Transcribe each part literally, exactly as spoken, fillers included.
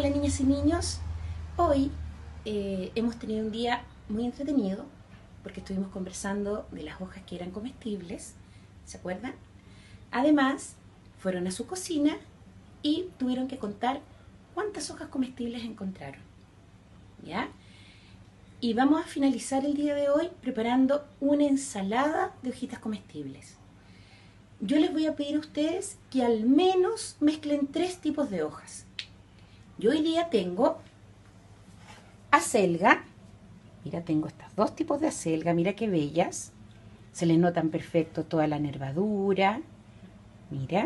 Hola niñas y niños, hoy eh, hemos tenido un día muy entretenido porque estuvimos conversando de las hojas que eran comestibles, ¿se acuerdan? Además, fueron a su cocina y tuvieron que contar cuántas hojas comestibles encontraron, ¿ya? Y vamos a finalizar el día de hoy preparando una ensalada de hojitas comestibles. Yo les voy a pedir a ustedes que al menos mezclen tres tipos de hojas. Yo hoy día tengo acelga, mira, tengo estos dos tipos de acelga, mira qué bellas, se les notan perfecto toda la nervadura, mira.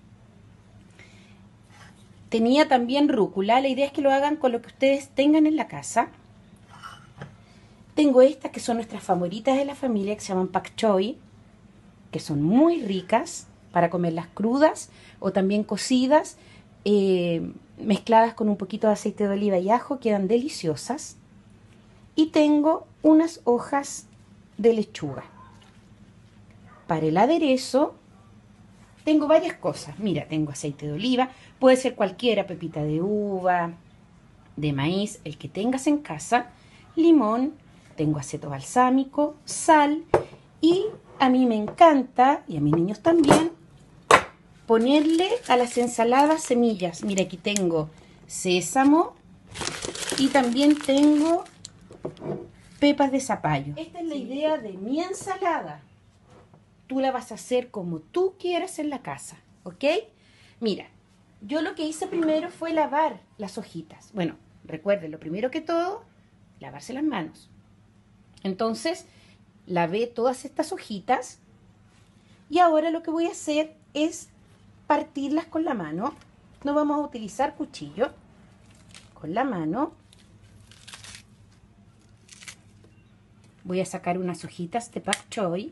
Tenía también rúcula, la idea es que lo hagan con lo que ustedes tengan en la casa. Tengo estas que son nuestras favoritas de la familia, que se llaman pak choi, que son muy ricas para comerlas crudas o también cocidas, eh, mezcladas con un poquito de aceite de oliva y ajo, quedan deliciosas. Y tengo unas hojas de lechuga. Para el aderezo tengo varias cosas. Mira, tengo aceite de oliva, puede ser cualquiera, pepita de uva, de maíz, el que tengas en casa, limón, tengo aceto balsámico, sal y a mí me encanta, y a mis niños también, ponerle a las ensaladas semillas. Mira, aquí tengo sésamo y también tengo pepas de zapallo. Esta es la idea de mi ensalada. Tú la vas a hacer como tú quieras en la casa, ¿ok? Mira, yo lo que hice primero fue lavar las hojitas. Bueno, recuerden, lo primero que todo, lavarse las manos. Entonces, lavé todas estas hojitas y ahora lo que voy a hacer es partirlas con la mano. No vamos a utilizar cuchillo. Con la mano voy a sacar unas hojitas de pak choi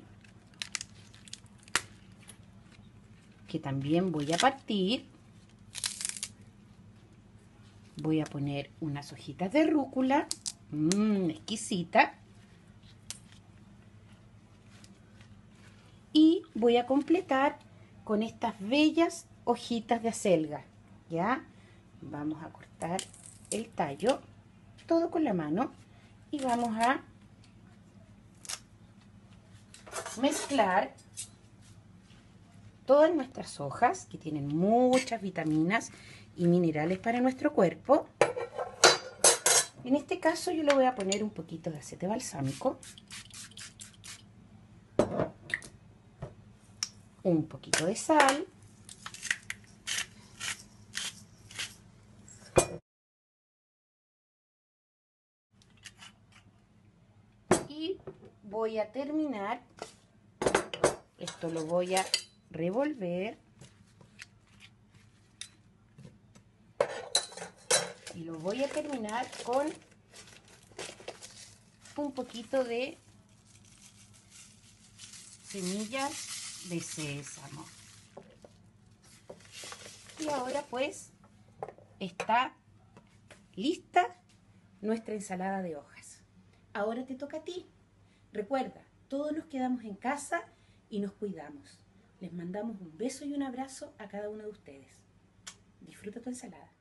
que también voy a partir. Voy a poner unas hojitas de rúcula, mmm, exquisita. Y voy a completar con estas bellas hojitas de acelga, ¿ya? Vamos a cortar el tallo, todo con la mano, y vamos a mezclar todas nuestras hojas, que tienen muchas vitaminas y minerales para nuestro cuerpo. En este caso yo le voy a poner un poquito de aceite balsámico, un poquito de sal, y voy a terminar, esto lo voy a revolver y lo voy a terminar con un poquito de semillas de sésamo. Y ahora pues está lista nuestra ensalada de hojas. Ahora te toca a ti. Recuerda, todos nos quedamos en casa y nos cuidamos. Les mandamos un beso y un abrazo a cada uno de ustedes. Disfruta tu ensalada.